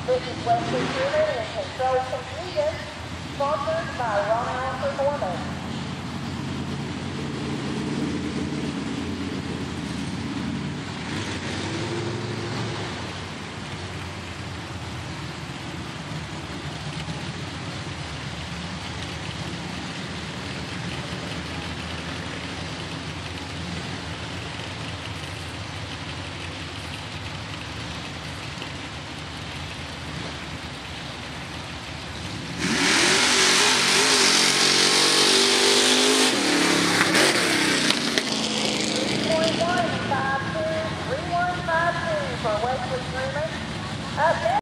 This is Western Pyramid and Control Confusion, sponsored by Ron Allen Performance.